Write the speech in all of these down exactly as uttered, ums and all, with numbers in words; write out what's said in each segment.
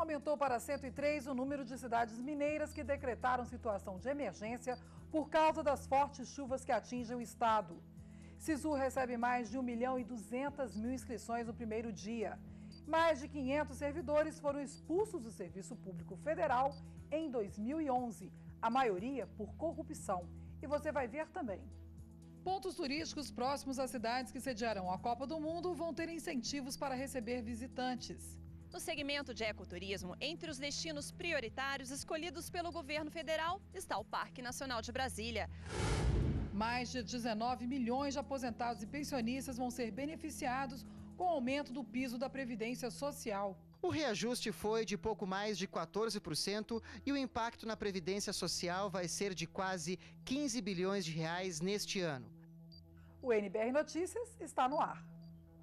Aumentou para cento e três o número de cidades mineiras que decretaram situação de emergência por causa das fortes chuvas que atingem o estado. Sisu recebe mais de um milhão e duzentas mil inscrições no primeiro dia. Mais de quinhentos servidores foram expulsos do Serviço Público Federal em dois mil e onze, a maioria por corrupção. E você vai ver também. Pontos turísticos próximos às cidades que sediarão a Copa do Mundo vão ter incentivos para receber visitantes. No segmento de ecoturismo, entre os destinos prioritários escolhidos pelo governo federal está o Parque Nacional de Brasília. Mais de dezenove milhões de aposentados e pensionistas vão ser beneficiados com o aumento do piso da Previdência Social. O reajuste foi de pouco mais de quatorze por cento e o impacto na Previdência Social vai ser de quase quinze bilhões de reais neste ano. O N B R Notícias está no ar.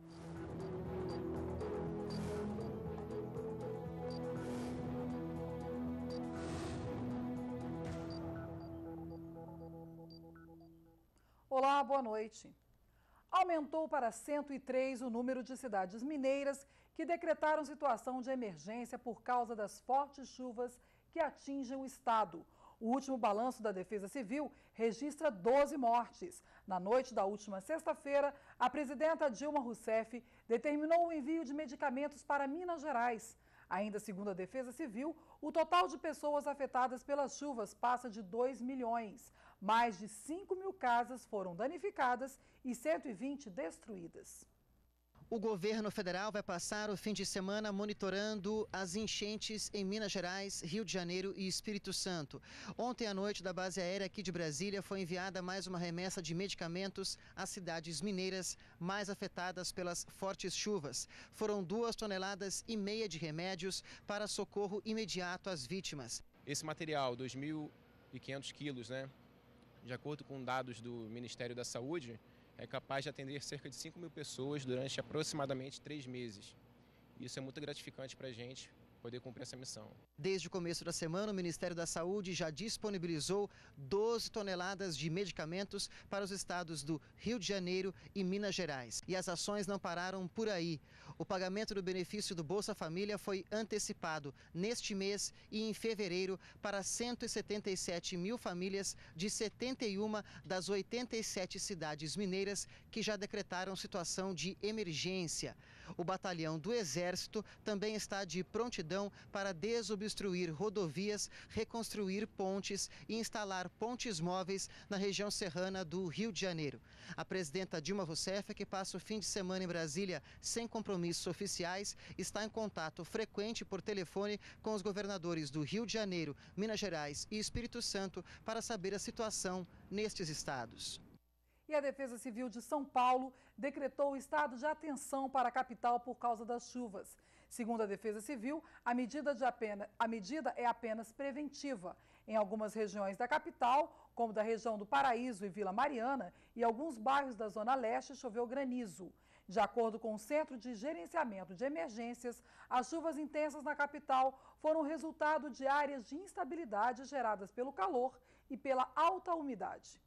Olá, boa noite. Aumentou para cento e três o número de cidades mineiras que decretaram situação de emergência por causa das fortes chuvas que atingem o estado. O último balanço da Defesa Civil registra doze mortes. Na noite da última sexta-feira, a presidenta Dilma Rousseff determinou o envio de medicamentos para Minas Gerais. Ainda segundo a Defesa Civil, o total de pessoas afetadas pelas chuvas passa de dois milhões. Mais de cinco mil casas foram danificadas e cento e vinte destruídas. O governo federal vai passar o fim de semana monitorando as enchentes em Minas Gerais, Rio de Janeiro e Espírito Santo. Ontem à noite, da base aérea aqui de Brasília, foi enviada mais uma remessa de medicamentos às cidades mineiras mais afetadas pelas fortes chuvas. Foram duas toneladas e meia de remédios para socorro imediato às vítimas. Esse material, dois mil e quinhentos quilos, né, de acordo com dados do Ministério da Saúde, é capaz de atender cerca de cinco mil pessoas durante aproximadamente três meses. Isso é muito gratificante para a gente poder cumprir essa missão. Desde o começo da semana, o Ministério da Saúde já disponibilizou doze toneladas de medicamentos para os estados do Rio de Janeiro e Minas Gerais. E as ações não pararam por aí. O pagamento do benefício do Bolsa Família foi antecipado neste mês e em fevereiro para cento e setenta e sete mil famílias de setenta e uma das oitenta e sete cidades mineiras que já decretaram situação de emergência. O batalhão do Exército também está de prontidão para desobstruir rodovias, reconstruir pontes e instalar pontes móveis na região serrana do Rio de Janeiro. A presidenta Dilma Rousseff, que passa o fim de semana em Brasília sem compromissos oficiais, está em contato frequente por telefone com os governadores do Rio de Janeiro, Minas Gerais e Espírito Santo para saber a situação nestes estados. E a Defesa Civil de São Paulo decretou o estado de atenção para a capital por causa das chuvas. Segundo a Defesa Civil, a medida, de apenas, a medida é apenas preventiva. Em algumas regiões da capital, como da região do Paraíso e Vila Mariana, e alguns bairros da Zona Leste, choveu granizo. De acordo com o Centro de Gerenciamento de Emergências, as chuvas intensas na capital foram resultado de áreas de instabilidade geradas pelo calor e pela alta umidade.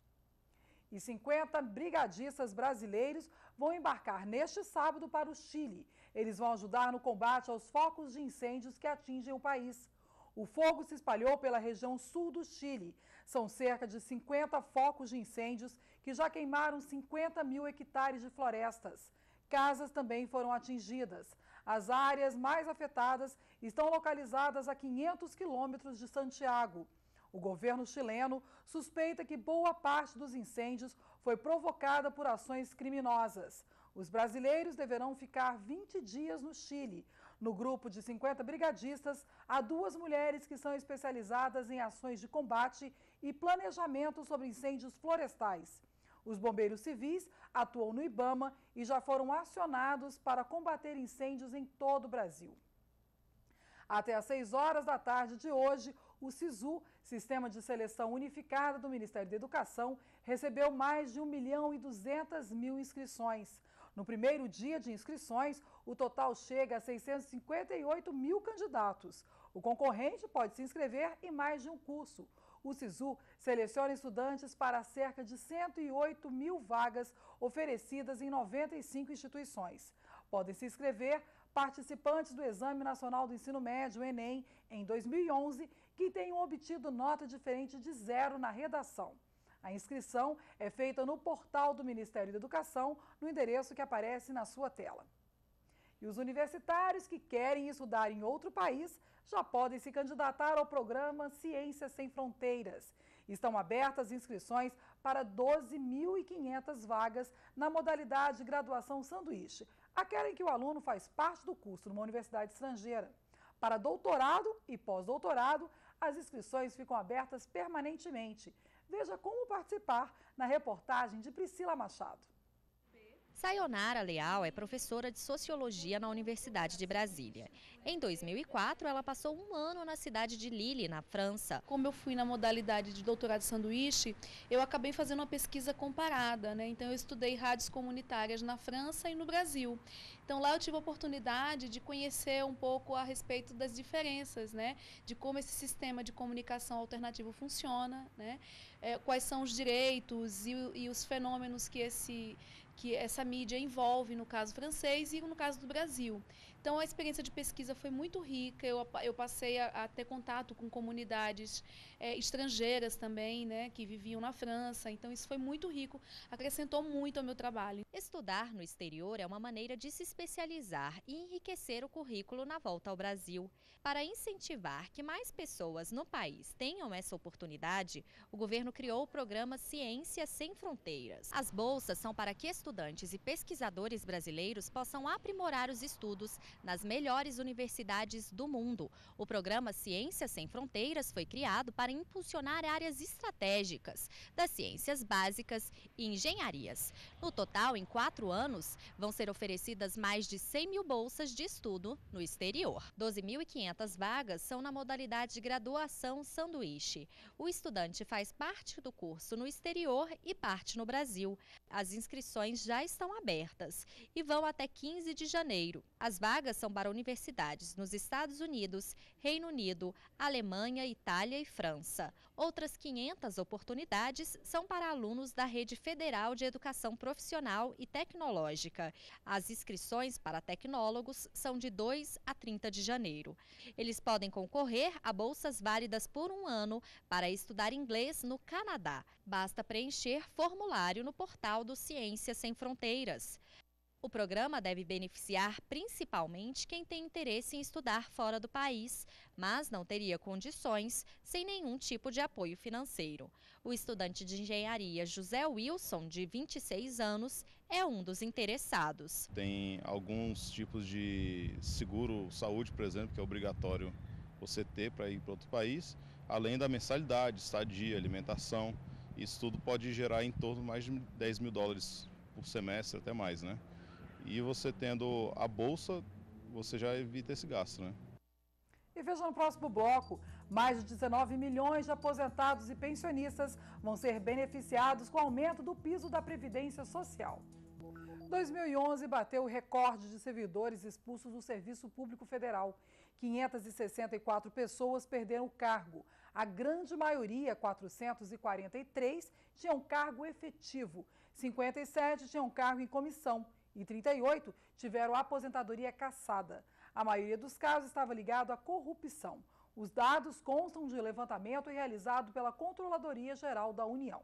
E cinquenta brigadistas brasileiros vão embarcar neste sábado para o Chile. Eles vão ajudar no combate aos focos de incêndios que atingem o país. O fogo se espalhou pela região sul do Chile. São cerca de cinquenta focos de incêndios que já queimaram cinquenta mil hectares de florestas. Casas também foram atingidas. As áreas mais afetadas estão localizadas a quinhentos quilômetros de Santiago. O governo chileno suspeita que boa parte dos incêndios foi provocada por ações criminosas. Os brasileiros deverão ficar vinte dias no Chile. No grupo de cinquenta brigadistas, há duas mulheres que são especializadas em ações de combate e planejamento sobre incêndios florestais. Os bombeiros civis atuam no IBAMA e já foram acionados para combater incêndios em todo o Brasil. Até às seis horas da tarde de hoje, o Sisu, Sistema de Seleção Unificada do Ministério da Educação, recebeu mais de um milhão e duzentas mil inscrições. No primeiro dia de inscrições, o total chega a seiscentos e cinquenta e oito mil candidatos. O concorrente pode se inscrever em mais de um curso. O Sisu seleciona estudantes para cerca de cento e oito mil vagas oferecidas em noventa e cinco instituições. Podem se inscrever participantes do Exame Nacional do Ensino Médio, Enem, em dois mil e onze, que tenham obtido nota diferente de zero na redação. A inscrição é feita no portal do Ministério da Educação, no endereço que aparece na sua tela. E os universitários que querem estudar em outro país já podem se candidatar ao programa Ciências Sem Fronteiras. Estão abertas inscrições para doze mil e quinhentas vagas na modalidade de graduação sanduíche, aquela em que o aluno faz parte do curso numa universidade estrangeira. Para doutorado e pós-doutorado, as inscrições ficam abertas permanentemente. Veja como participar na reportagem de Priscila Machado. Sayonara Leal é professora de Sociologia na Universidade de Brasília. Em dois mil e quatro, ela passou um ano na cidade de Lille, na França. Como eu fui na modalidade de doutorado sanduíche, eu acabei fazendo uma pesquisa comparada, né? Então eu estudei rádios comunitárias na França e no Brasil. Então lá eu tive a oportunidade de conhecer um pouco a respeito das diferenças, né? De como esse sistema de comunicação alternativo funciona, né? É, quais são os direitos e, e os fenômenos que esse... que essa mídia envolve no caso francês e no caso do Brasil. Então a experiência de pesquisa foi muito rica, eu, eu passei a, a ter contato com comunidades é, estrangeiras também, né, que viviam na França, então isso foi muito rico, acrescentou muito ao meu trabalho. Estudar no exterior é uma maneira de se especializar e enriquecer o currículo na volta ao Brasil. Para incentivar que mais pessoas no país tenham essa oportunidade, o governo criou o programa Ciências Sem Fronteiras. As bolsas são para que estudantes e pesquisadores brasileiros possam aprimorar os estudos nas melhores universidades do mundo. O programa Ciências Sem Fronteiras foi criado para impulsionar áreas estratégicas das ciências básicas e engenharias. No total, em quatro anos, vão ser oferecidas mais de cem mil bolsas de estudo no exterior. doze mil e quinhentas vagas são na modalidade de graduação sanduíche. O estudante faz parte do curso no exterior e parte no Brasil. As inscrições já estão abertas e vão até quinze de janeiro. As vagas são para universidades nos Estados Unidos, Reino Unido, Alemanha, Itália e França. Outras quinhentas oportunidades são para alunos da Rede Federal de Educação Profissional e Tecnológica. As inscrições para tecnólogos são de dois a trinta de janeiro. Eles podem concorrer a bolsas válidas por um ano para estudar inglês no Canadá. Basta preencher formulário no portal do Ciências Sem Fronteiras. O programa deve beneficiar principalmente quem tem interesse em estudar fora do país, mas não teria condições sem nenhum tipo de apoio financeiro. O estudante de engenharia José Wilson, de vinte e seis anos, é um dos interessados. Tem alguns tipos de seguro saúde, por exemplo, que é obrigatório você ter para ir para outro país, além da mensalidade, estadia, alimentação. Isso tudo pode gerar em torno de mais de dez mil dólares por semestre, até mais, né? E você tendo a bolsa, você já evita esse gasto, né? E veja no próximo bloco, mais de dezenove milhões de aposentados e pensionistas vão ser beneficiados com o aumento do piso da Previdência Social. dois mil e onze bateu o recorde de servidores expulsos do Serviço Público Federal. quinhentas e sessenta e quatro pessoas perderam o cargo. A grande maioria, quatrocentos e quarenta e três, tinham cargo efetivo. cinquenta e sete tinham cargo em comissão e trinta e oito tiveram aposentadoria cassada. A maioria dos casos estava ligado à corrupção. Os dados constam de levantamento realizado pela Controladoria Geral da União.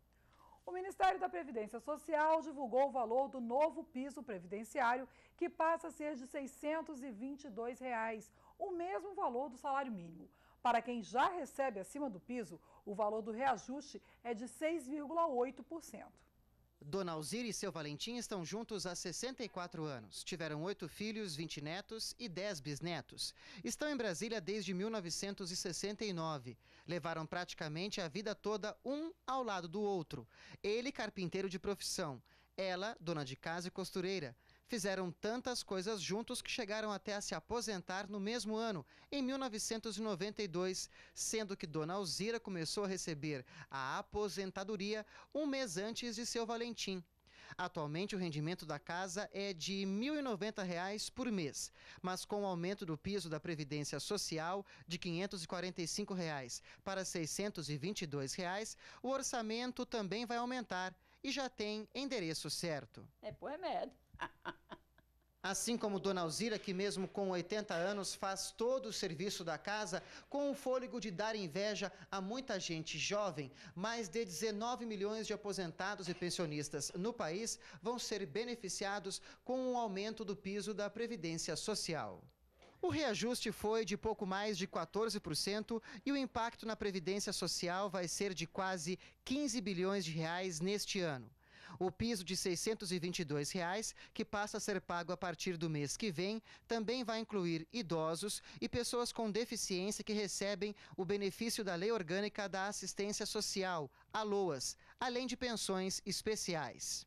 O Ministério da Previdência Social divulgou o valor do novo piso previdenciário, que passa a ser de seiscentos e vinte e dois reais, o mesmo valor do salário mínimo. Para quem já recebe acima do piso, o valor do reajuste é de seis vírgula oito por cento. Dona Alzira e seu Valentim estão juntos há sessenta e quatro anos. Tiveram oito filhos, vinte netos e dez bisnetos. Estão em Brasília desde mil novecentos e sessenta e nove. Levaram praticamente a vida toda um ao lado do outro. Ele, carpinteiro de profissão. Ela, dona de casa e costureira. Fizeram tantas coisas juntos que chegaram até a se aposentar no mesmo ano, em mil novecentos e noventa e dois, sendo que Dona Alzira começou a receber a aposentadoria um mês antes de seu Valentim. Atualmente, o rendimento da casa é de mil e noventa reais por mês, mas com o aumento do piso da Previdência Social de quinhentos e quarenta e cinco reais para seiscentos e vinte e dois reais, o orçamento também vai aumentar e já tem endereço certo. É por remédio. Assim como Dona Alzira, que mesmo com oitenta anos faz todo o serviço da casa, com o fôlego de dar inveja a muita gente jovem, mais de dezenove milhões de aposentados e pensionistas no país vão ser beneficiados com o aumento do piso da Previdência Social. O reajuste foi de pouco mais de quatorze por cento e o impacto na Previdência Social vai ser de quase quinze bilhões de reais neste ano. O piso de seiscentos e vinte e dois reais, que passa a ser pago a partir do mês que vem, também vai incluir idosos e pessoas com deficiência que recebem o benefício da Lei Orgânica da Assistência Social, a LOAS, além de pensões especiais.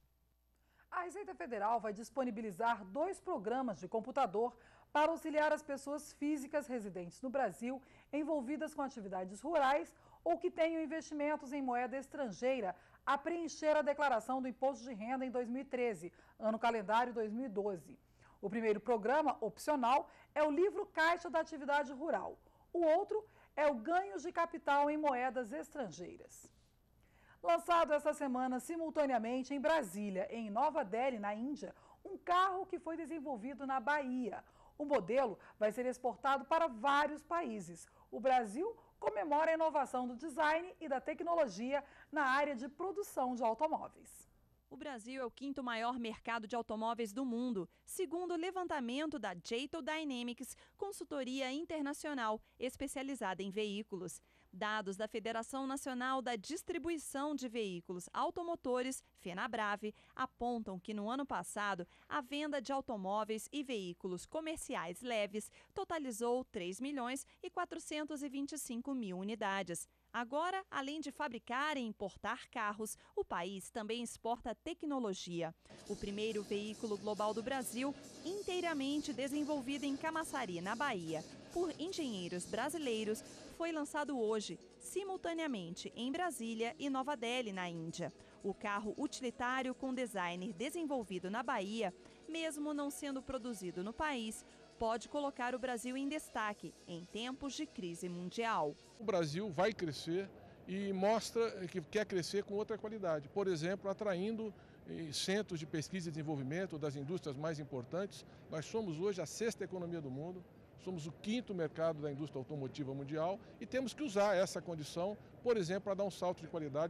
A Receita Federal vai disponibilizar dois programas de computador para auxiliar as pessoas físicas residentes no Brasil envolvidas com atividades rurais ou que tenham investimentos em moeda estrangeira a preencher a declaração do Imposto de Renda em dois mil e treze, ano calendário dois mil e doze. O primeiro programa, opcional, é o Livro Caixa da Atividade Rural. O outro é o Ganhos de Capital em Moedas Estrangeiras. Lançado essa semana simultaneamente em Brasília e em Nova Delhi, na Índia, um carro que foi desenvolvido na Bahia. O modelo vai ser exportado para vários países. O Brasil comemora a inovação do design e da tecnologia na área de produção de automóveis. O Brasil é o quinto maior mercado de automóveis do mundo, segundo o levantamento da Jato Dynamics, consultoria internacional especializada em veículos. Dados da Federação Nacional da Distribuição de Veículos Automotores, FenaBrave, apontam que no ano passado a venda de automóveis e veículos comerciais leves totalizou três milhões e quatrocentos e vinte e cinco mil unidades. Agora, além de fabricar e importar carros, o país também exporta tecnologia. O primeiro veículo global do Brasil, inteiramente desenvolvido em Camaçari, na Bahia, por engenheiros brasileiros, foi lançado hoje, simultaneamente em Brasília e Nova Delhi, na Índia. O carro utilitário com design desenvolvido na Bahia, mesmo não sendo produzido no país, pode colocar o Brasil em destaque em tempos de crise mundial. O Brasil vai crescer e mostra que quer crescer com outra qualidade. Por exemplo, atraindo centros de pesquisa e desenvolvimento das indústrias mais importantes. Nós somos hoje a sexta economia do mundo, somos o quinto mercado da indústria automotiva mundial e temos que usar essa condição, por exemplo, para dar um salto de qualidade.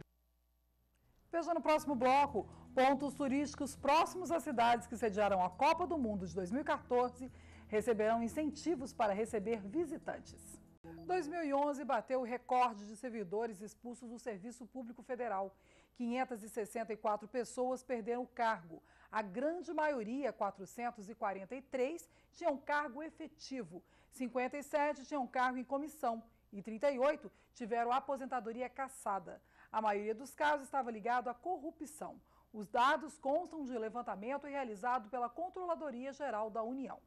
Veja no próximo bloco, pontos turísticos próximos às cidades que sediaram a Copa do Mundo de dois mil e quatorze receberão incentivos para receber visitantes. dois mil e onze bateu o recorde de servidores expulsos do Serviço Público Federal. quinhentas e sessenta e quatro pessoas perderam o cargo. A grande maioria, quatrocentos e quarenta e três, tinham cargo efetivo. cinquenta e sete tinham cargo em comissão e trinta e oito tiveram aposentadoria cassada. A maioria dos casos estava ligado à corrupção. Os dados constam de levantamento realizado pela Controladoria Geral da União.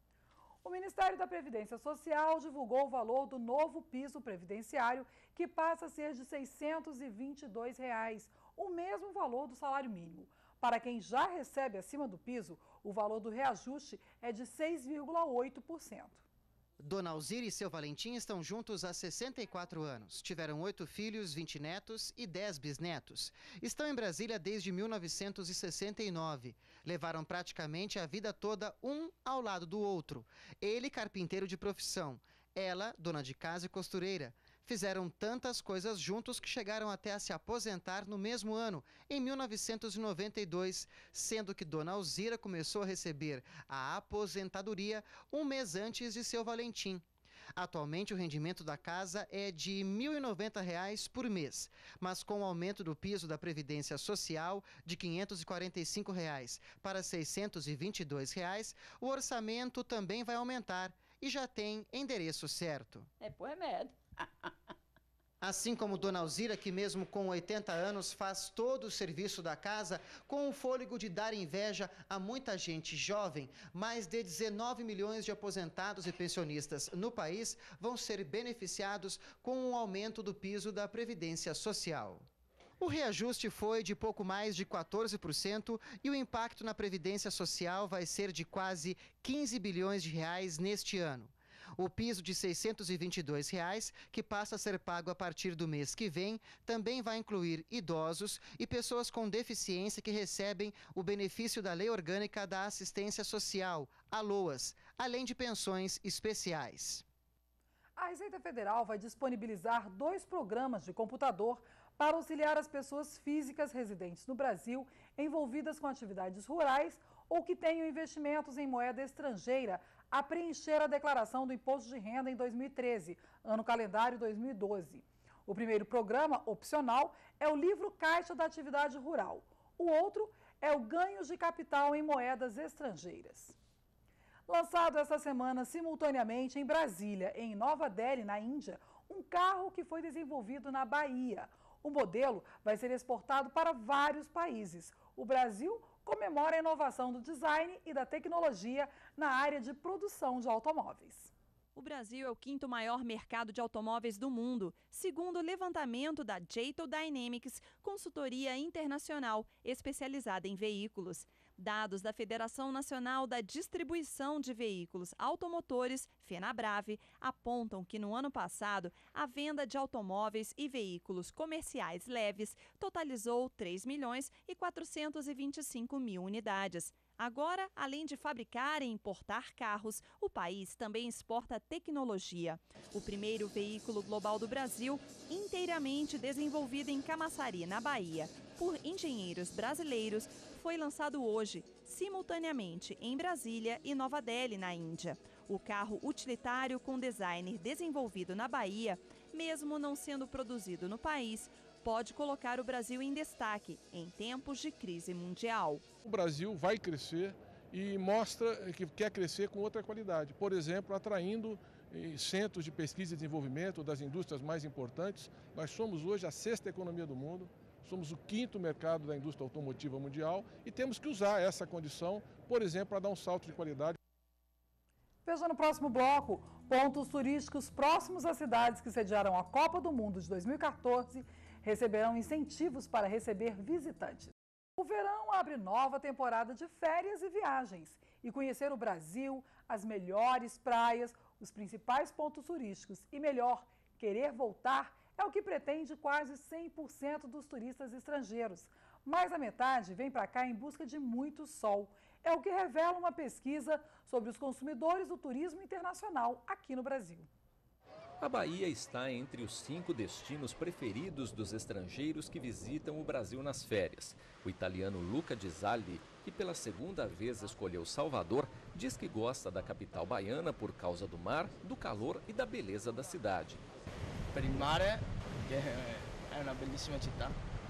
O Ministério da Previdência Social divulgou o valor do novo piso previdenciário, que passa a ser de seiscentos e vinte e dois reais, o mesmo valor do salário mínimo. Para quem já recebe acima do piso, o valor do reajuste é de seis vírgula oito por cento. Dona Alzira e seu Valentim estão juntos há sessenta e quatro anos. Tiveram oito filhos, vinte netos e dez bisnetos. Estão em Brasília desde mil novecentos e sessenta e nove. Levaram praticamente a vida toda um ao lado do outro. Ele, carpinteiro de profissão. Ela, dona de casa e costureira. Fizeram tantas coisas juntos que chegaram até a se aposentar no mesmo ano, em mil novecentos e noventa e dois, sendo que Dona Alzira começou a receber a aposentadoria um mês antes de seu Valentim. Atualmente, o rendimento da casa é de mil e noventa reais por mês, mas com o aumento do piso da Previdência Social de quinhentos e quarenta e cinco reais para seiscentos e vinte e dois reais, o orçamento também vai aumentar e já tem endereço certo. É por remédio. Assim como Dona Alzira, que mesmo com oitenta anos faz todo o serviço da casa, com o fôlego de dar inveja a muita gente jovem, mais de dezenove milhões de aposentados e pensionistas no país vão ser beneficiados com o aumento do piso da Previdência Social. O reajuste foi de pouco mais de quatorze por cento e o impacto na Previdência Social vai ser de quase quinze bilhões de reais neste ano. O piso de seiscentos e vinte e dois reais, que passa a ser pago a partir do mês que vem, também vai incluir idosos e pessoas com deficiência que recebem o benefício da Lei Orgânica da Assistência Social, a LOAS, além de pensões especiais. A Receita Federal vai disponibilizar dois programas de computador para auxiliar as pessoas físicas residentes no Brasil envolvidas com atividades rurais ou que tenham investimentos em moeda estrangeira a preencher a declaração do Imposto de Renda em dois mil e treze, ano calendário dois mil e doze. O primeiro programa, opcional, é o Livro Caixa da Atividade Rural. O outro é o Ganhos de Capital em Moedas Estrangeiras. Lançado essa semana simultaneamente em Brasília e em Nova Delhi, na Índia, um carro que foi desenvolvido na Bahia. O modelo vai ser exportado para vários países. O Brasil comemora a inovação do design e da tecnologia na área de produção de automóveis. O Brasil é o quinto maior mercado de automóveis do mundo, segundo o levantamento da Jeitel Dynamics, consultoria internacional especializada em veículos. Dados da Federação Nacional da Distribuição de Veículos Automotores, FenaBrave, apontam que no ano passado a venda de automóveis e veículos comerciais leves totalizou três milhões e quatrocentos e vinte e cinco mil unidades. Agora, além de fabricar e importar carros, o país também exporta tecnologia. O primeiro veículo global do Brasil, inteiramente desenvolvido em Camaçari, na Bahia, por engenheiros brasileiros, foi lançado hoje, simultaneamente em Brasília e Nova Delhi, na Índia. O carro utilitário com designer desenvolvido na Bahia, mesmo não sendo produzido no país, pode colocar o Brasil em destaque em tempos de crise mundial. O Brasil vai crescer e mostra que quer crescer com outra qualidade. Por exemplo, atraindo centros de pesquisa e desenvolvimento das indústrias mais importantes. Nós somos hoje a sexta economia do mundo, somos o quinto mercado da indústria automotiva mundial e temos que usar essa condição, por exemplo, para dar um salto de qualidade. Veja no próximo bloco, pontos turísticos próximos às cidades que sediaram a Copa do Mundo de dois mil e quatorze receberão incentivos para receber visitantes. O verão abre nova temporada de férias e viagens. E conhecer o Brasil, as melhores praias, os principais pontos turísticos e, melhor, querer voltar é o que pretende quase cem por cento dos turistas estrangeiros. Mais da metade vem para cá em busca de muito sol. É o que revela uma pesquisa sobre os consumidores do turismo internacional aqui no Brasil. A Bahia está entre os cinco destinos preferidos dos estrangeiros que visitam o Brasil nas férias. O italiano Luca Di Zalli, que pela segunda vez escolheu Salvador, diz que gosta da capital baiana por causa do mar, do calor e da beleza da cidade. Per il mare, che è una bellissima città,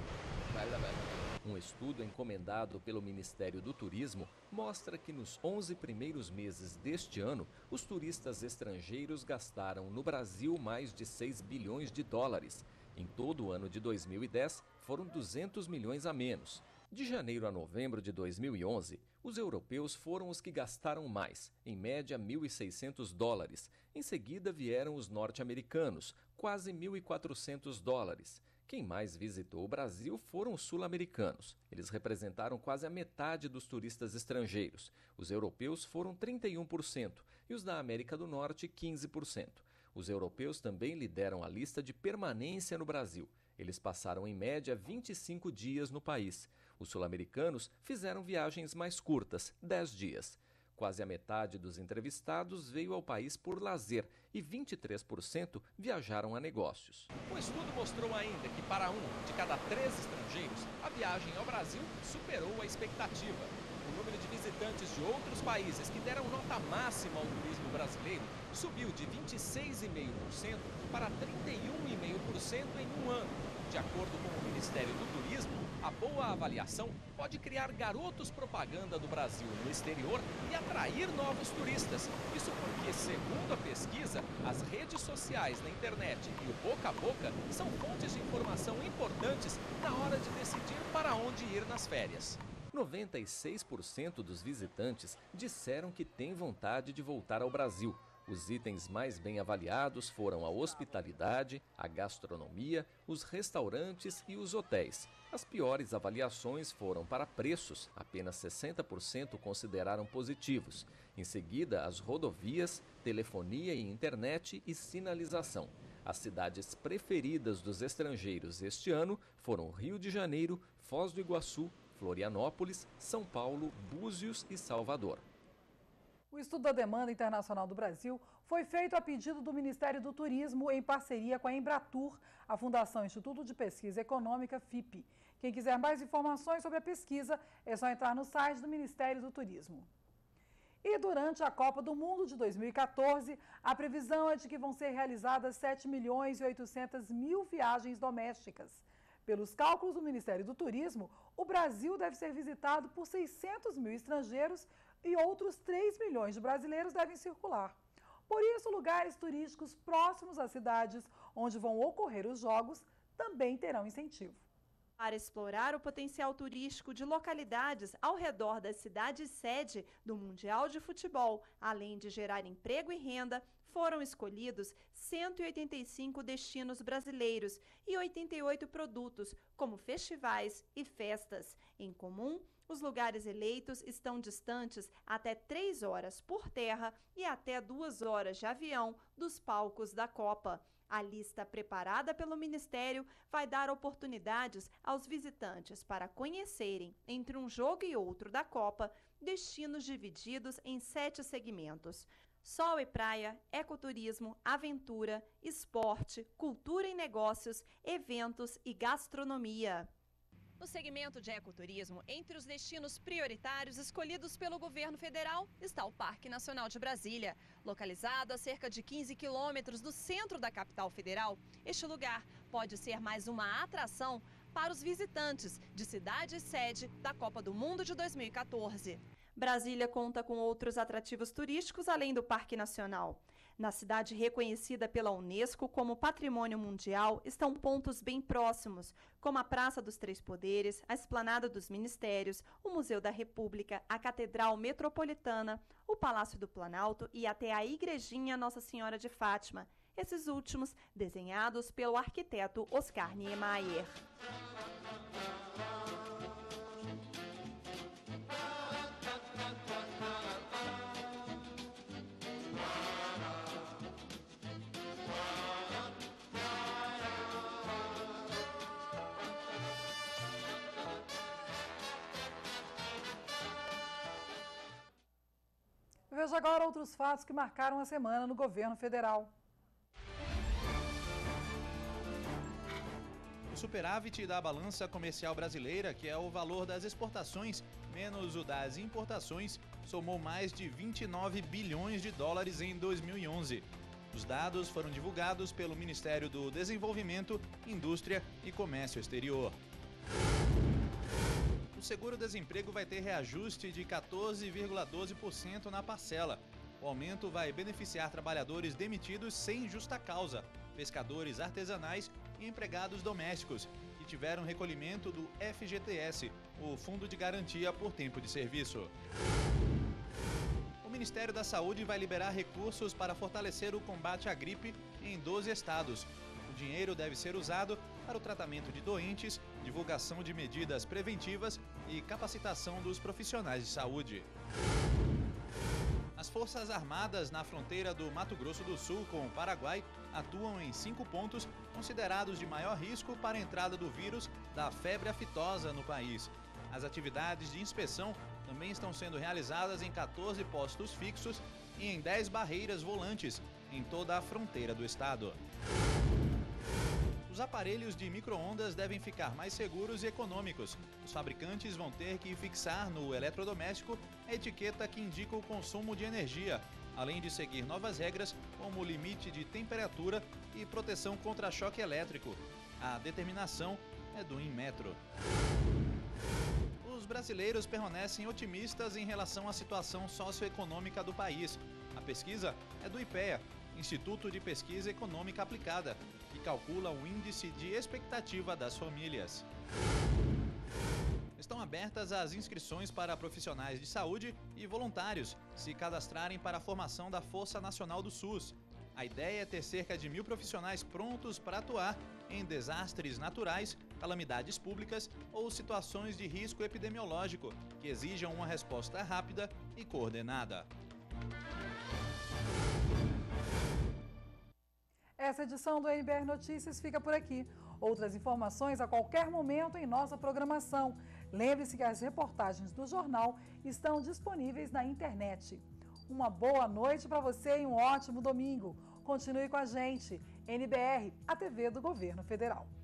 bella bella. Um estudo encomendado pelo Ministério do Turismo mostra que nos onze primeiros meses deste ano, os turistas estrangeiros gastaram no Brasil mais de seis bilhões de dólares. Em todo o ano de dois mil e dez, foram duzentos milhões a menos. De janeiro a novembro de dois mil e onze, os europeus foram os que gastaram mais, em média mil e seiscentos dólares. Em seguida vieram os norte-americanos, quase mil e quatrocentos dólares. Quem mais visitou o Brasil foram os sul-americanos. Eles representaram quase a metade dos turistas estrangeiros. Os europeus foram trinta e um por cento e os da América do Norte quinze por cento. Os europeus também lideram a lista de permanência no Brasil. Eles passaram em média vinte e cinco dias no país. Os sul-americanos fizeram viagens mais curtas, dez dias. Quase a metade dos entrevistados veio ao país por lazer e vinte e três por cento viajaram a negócios. O estudo mostrou ainda que para um de cada três estrangeiros, a viagem ao Brasil superou a expectativa. O número de visitantes de outros países que deram nota máxima ao turismo brasileiro subiu de vinte e seis vírgula cinco por cento para trinta e um vírgula cinco por cento em um ano. De acordo com o Ministério do Turismo, a boa avaliação pode criar garotos propaganda do Brasil no exterior e atrair novos turistas. Isso porque, segundo a pesquisa, as redes sociais na internet e o boca a boca são fontes de informação importantes na hora de decidir para onde ir nas férias. noventa e seis por cento dos visitantes disseram que têm vontade de voltar ao Brasil. Os itens mais bem avaliados foram a hospitalidade, a gastronomia, os restaurantes e os hotéis. As piores avaliações foram para preços, apenas sessenta por cento consideraram positivos. Em seguida, as rodovias, telefonia e internet e sinalização. As cidades preferidas dos estrangeiros este ano foram Rio de Janeiro, Foz do Iguaçu, Florianópolis, São Paulo, Búzios e Salvador. O estudo da demanda internacional do Brasil foi feito a pedido do Ministério do Turismo em parceria com a Embratur, a Fundação Instituto de Pesquisa Econômica, F I P. Quem quiser mais informações sobre a pesquisa, é só entrar no site do Ministério do Turismo. E durante a Copa do Mundo de dois mil e quatorze, a previsão é de que vão ser realizadas sete milhões e oitocentas mil viagens domésticas. Pelos cálculos do Ministério do Turismo, o Brasil deve ser visitado por seiscentos mil estrangeiros e outros três milhões de brasileiros devem circular. Por isso, lugares turísticos próximos às cidades onde vão ocorrer os jogos também terão incentivo. Para explorar o potencial turístico de localidades ao redor das cidades sede do Mundial de Futebol, além de gerar emprego e renda, foram escolhidos cento e oitenta e cinco destinos brasileiros e oitenta e oito produtos, como festivais e festas. Em comum, os lugares eleitos estão distantes até três horas por terra e até duas horas de avião dos palcos da Copa. A lista preparada pelo Ministério vai dar oportunidades aos visitantes para conhecerem, entre um jogo e outro da Copa, destinos divididos em sete segmentos: sol e praia, ecoturismo, aventura, esporte, cultura e negócios, eventos e gastronomia. No segmento de ecoturismo, entre os destinos prioritários escolhidos pelo governo federal está o Parque Nacional de Brasília. Localizado a cerca de quinze quilômetros do centro da capital federal, este lugar pode ser mais uma atração para os visitantes de cidades sede da Copa do Mundo de dois mil e quatorze. Brasília conta com outros atrativos turísticos além do Parque Nacional. Na cidade reconhecida pela Unesco como Patrimônio Mundial, estão pontos bem próximos, como a Praça dos Três Poderes, a Esplanada dos Ministérios, o Museu da República, a Catedral Metropolitana, o Palácio do Planalto e até a Igrejinha Nossa Senhora de Fátima, esses últimos desenhados pelo arquiteto Oscar Niemeyer. Veja agora outros fatos que marcaram a semana no governo federal. O superávit da balança comercial brasileira, que é o valor das exportações menos o das importações, somou mais de vinte e nove bilhões de dólares em dois mil e onze. Os dados foram divulgados pelo Ministério do Desenvolvimento, Indústria e Comércio Exterior. O seguro-desemprego vai ter reajuste de quatorze vírgula doze por cento na parcela. O aumento vai beneficiar trabalhadores demitidos sem justa causa, pescadores artesanais e empregados domésticos, que tiveram recolhimento do F G T S, o Fundo de Garantia por Tempo de Serviço. O Ministério da Saúde vai liberar recursos para fortalecer o combate à gripe em doze estados. O dinheiro deve ser usado para o tratamento de doentes, divulgação de medidas preventivas e capacitação dos profissionais de saúde. As Forças Armadas na fronteira do Mato Grosso do Sul com o Paraguai atuam em cinco pontos considerados de maior risco para a entrada do vírus da febre aftosa no país. As atividades de inspeção também estão sendo realizadas em quatorze postos fixos e em dez barreiras volantes em toda a fronteira do estado. Os aparelhos de micro-ondas devem ficar mais seguros e econômicos. Os fabricantes vão ter que fixar no eletrodoméstico a etiqueta que indica o consumo de energia, além de seguir novas regras como o limite de temperatura e proteção contra choque elétrico. A determinação é do Inmetro. Os brasileiros permanecem otimistas em relação à situação socioeconômica do país. A pesquisa é do IPEA, Instituto de Pesquisa Econômica Aplicada, que calcula o índice de expectativa das famílias. Estão abertas as inscrições para profissionais de saúde e voluntários se cadastrarem para a formação da Força Nacional do SUS. A ideia é ter cerca de mil profissionais prontos para atuar em desastres naturais, calamidades públicas ou situações de risco epidemiológico que exijam uma resposta rápida e coordenada. Essa edição do N B R Notícias fica por aqui. Outras informações a qualquer momento em nossa programação. Lembre-se que as reportagens do jornal estão disponíveis na internet. Uma boa noite para você e um ótimo domingo. Continue com a gente. N B R, a T V do Governo Federal.